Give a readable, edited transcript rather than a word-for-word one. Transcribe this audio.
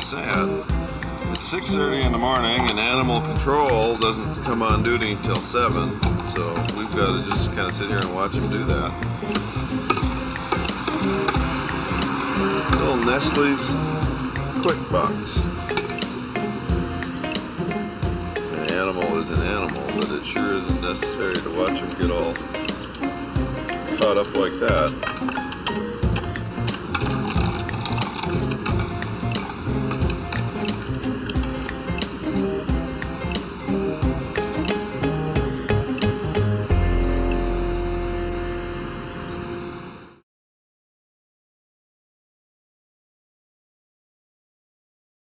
sad. It's 6:30 in the morning and animal control doesn't come on duty until 7, so we've got to just kind of sit here and watch them do that. Little Nestle's Quick Box. An animal is an animal, but it sure isn't necessary to watch them get all caught up like that.